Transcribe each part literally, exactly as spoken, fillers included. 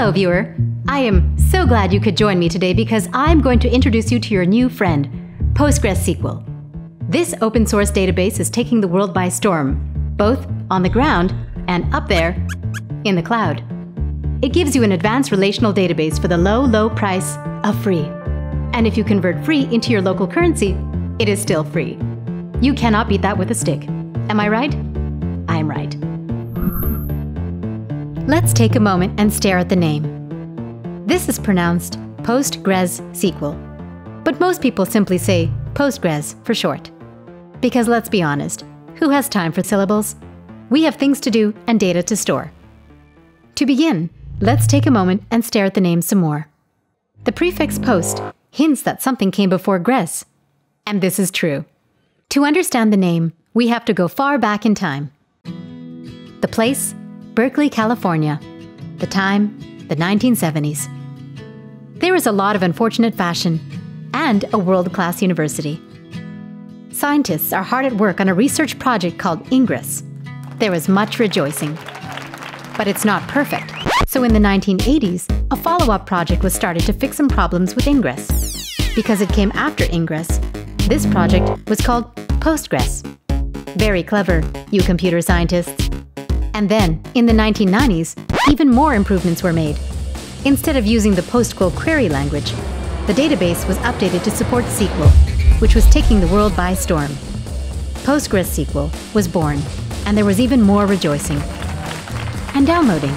Hello, viewer. I am so glad you could join me today because I'm going to introduce you to your new friend, PostgreSQL. This open source database is taking the world by storm, both on the ground and up there in the cloud. It gives you an advanced relational database for the low, low price of free. And if you convert free into your local currency, it is still free. You cannot beat that with a stick. Am I right? I'm right. Let's take a moment and stare at the name. This is pronounced PostgreSQL, but most people simply say Postgres for short. Because let's be honest, who has time for syllables? We have things to do and data to store. To begin, let's take a moment and stare at the name some more. The prefix post hints that something came before gres, and this is true. To understand the name, we have to go far back in time. The place, Berkeley, California. The time, the nineteen seventies. There is a lot of unfortunate fashion and a world-class university. Scientists are hard at work on a research project called Ingress. There is much rejoicing. But it's not perfect. So in the nineteen eighties, a follow-up project was started to fix some problems with Ingress. Because it came after Ingress, this project was called Postgres. Very clever, you computer scientists. And then, in the nineteen nineties, even more improvements were made. Instead of using the PostgreSQL query language, the database was updated to support S Q L, which was taking the world by storm. PostgreSQL was born, and there was even more rejoicing. And downloading.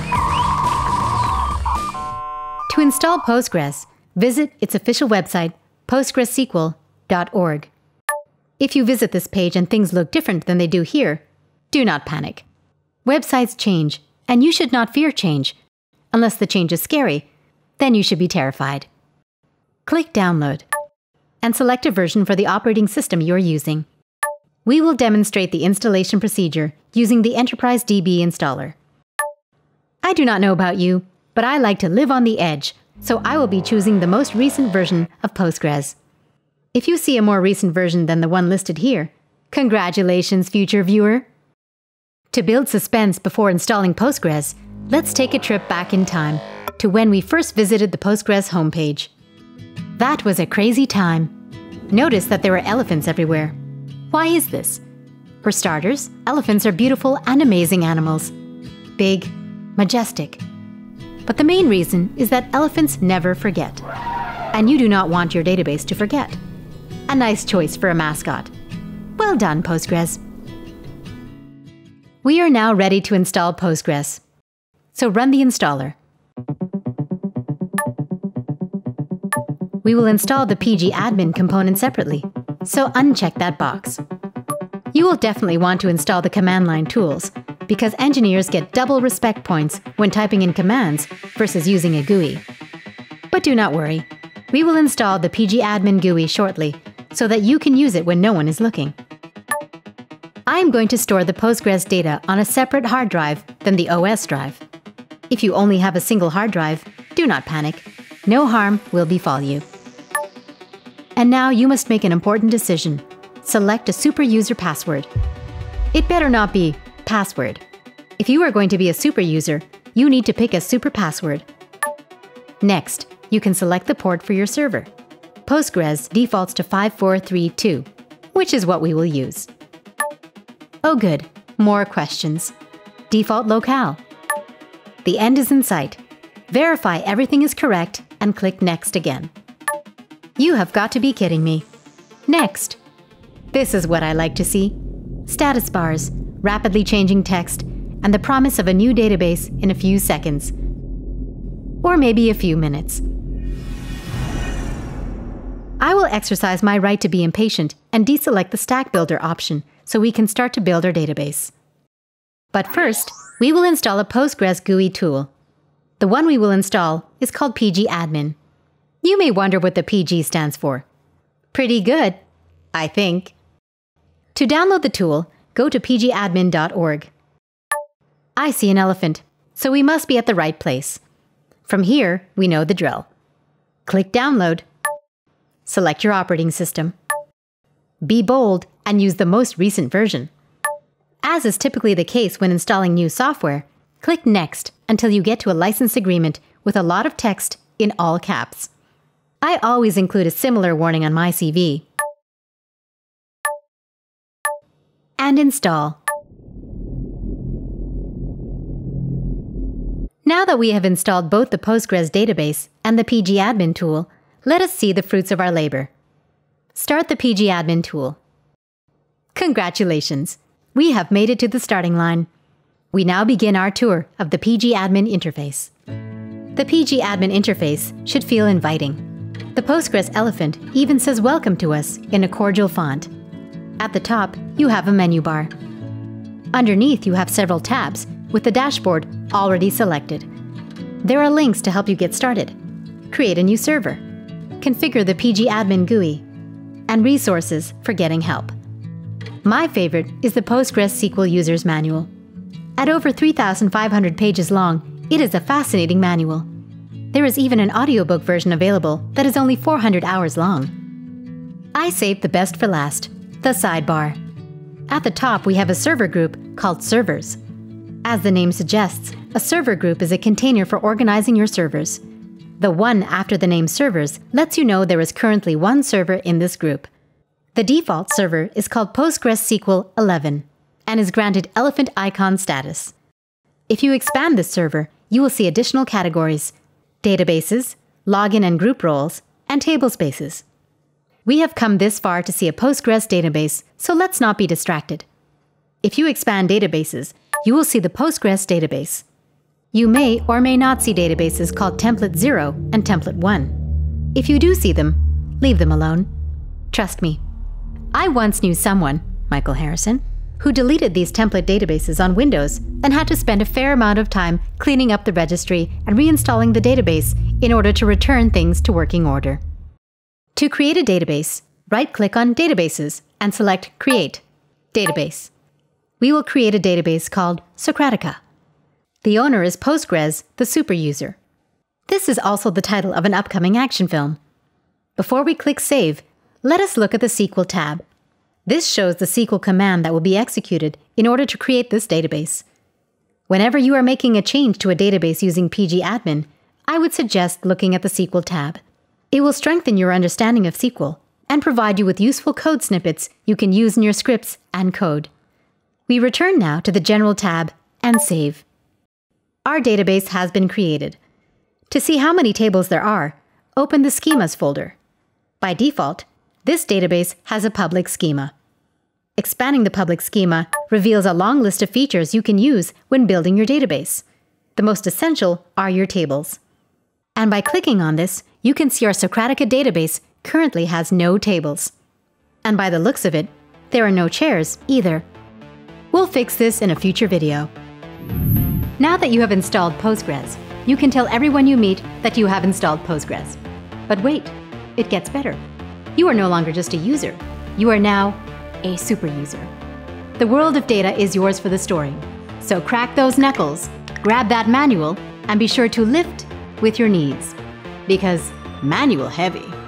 To install Postgres, visit its official website, postgres S Q L dot org. If you visit this page and things look different than they do here, do not panic. Websites change, and you should not fear change. Unless the change is scary, then you should be terrified. Click Download, and select a version for the operating system you are using. We will demonstrate the installation procedure using the Enterprise D B installer. I do not know about you, but I like to live on the edge, so I will be choosing the most recent version of Postgres. If you see a more recent version than the one listed here, congratulations, future viewer! To build suspense before installing Postgres, let's take a trip back in time to when we first visited the Postgres homepage. That was a crazy time. Notice that there were elephants everywhere. Why is this? For starters, elephants are beautiful and amazing animals. Big, majestic. But the main reason is that elephants never forget. And you do not want your database to forget. A nice choice for a mascot. Well done, Postgres. We are now ready to install Postgres. So run the installer. We will install the pgAdmin component separately, so uncheck that box. You will definitely want to install the command line tools, because engineers get double respect points when typing in commands versus using a G U I. But do not worry, we will install the pgAdmin G U I shortly, so that you can use it when no one is looking. I am going to store the Postgres data on a separate hard drive than the O S drive. If you only have a single hard drive, do not panic. No harm will befall you. And now you must make an important decision. Select a super user password. It better not be password. If you are going to be a super user, you need to pick a super password. Next, you can select the port for your server. Postgres defaults to five four three two, which is what we will use. Oh good, more questions. Default locale. The end is in sight. Verify everything is correct and click Next again. You have got to be kidding me. Next. This is what I like to see. Status bars, rapidly changing text, and the promise of a new database in a few seconds. Or maybe a few minutes. I will exercise my right to be impatient and deselect the Stack Builder option so we can start to build our database. But first, we will install a Postgres G U I tool. The one we will install is called pgAdmin. You may wonder what the P G stands for. Pretty good, I think. To download the tool, go to p g admin dot org. I see an elephant, so we must be at the right place. From here, we know the drill. Click Download. Select your operating system. Be bold and use the most recent version. As is typically the case when installing new software, click Next until you get to a license agreement with a lot of text in all caps. I always include a similar warning on my C V. And install. Now that we have installed both the Postgres database and the pgAdmin tool, let us see the fruits of our labor. Start the pgAdmin tool. Congratulations! We have made it to the starting line. We now begin our tour of the pgAdmin interface. The pgAdmin interface should feel inviting. The Postgres elephant even says welcome to us in a cordial font. At the top, you have a menu bar. Underneath, you have several tabs with the dashboard already selected. There are links to help you get started. Create a new server. Configure the pgAdmin G U I, and resources for getting help. My favorite is the PostgreSQL User's Manual. At over three thousand five hundred pages long, it is a fascinating manual. There is even an audiobook version available that is only four hundred hours long. I saved the best for last, the sidebar. At the top, we have a server group called Servers. As the name suggests, a server group is a container for organizing your servers. The one after the name Servers lets you know there is currently one server in this group. The default server is called PostgreSQL eleven and is granted elephant icon status. If you expand this server, you will see additional categories: databases, login and group roles, and table spaces. We have come this far to see a Postgres database, so let's not be distracted. If you expand databases, you will see the Postgres database. You may or may not see databases called Template zero and Template one. If you do see them, leave them alone. Trust me. I once knew someone, Michael Harrison, who deleted these template databases on Windows and had to spend a fair amount of time cleaning up the registry and reinstalling the database in order to return things to working order. To create a database, right-click on Databases and select Create, Database. We will create a database called Socratica. The owner is Postgres, the super user. This is also the title of an upcoming action film. Before we click Save, let us look at the S Q L tab. This shows the S Q L command that will be executed in order to create this database. Whenever you are making a change to a database using pgAdmin, I would suggest looking at the S Q L tab. It will strengthen your understanding of S Q L and provide you with useful code snippets you can use in your scripts and code. We return now to the General tab and save. Our database has been created. To see how many tables there are, open the Schemas folder. By default, this database has a public schema. Expanding the public schema reveals a long list of features you can use when building your database. The most essential are your tables. And by clicking on this, you can see our Socratica database currently has no tables. And by the looks of it, there are no chairs either. We'll fix this in a future video. Now that you have installed Postgres, you can tell everyone you meet that you have installed Postgres. But wait, it gets better. You are no longer just a user. You are now a super user. The world of data is yours for the storing. So crack those knuckles, grab that manual, and be sure to lift with your knees. Because manual heavy.